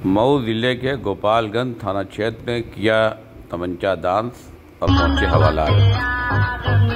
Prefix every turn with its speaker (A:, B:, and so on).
A: मऊ जिले के गोपालगंज थाना क्षेत्र में किया तमंचा डांस और पहुंचे हवालात।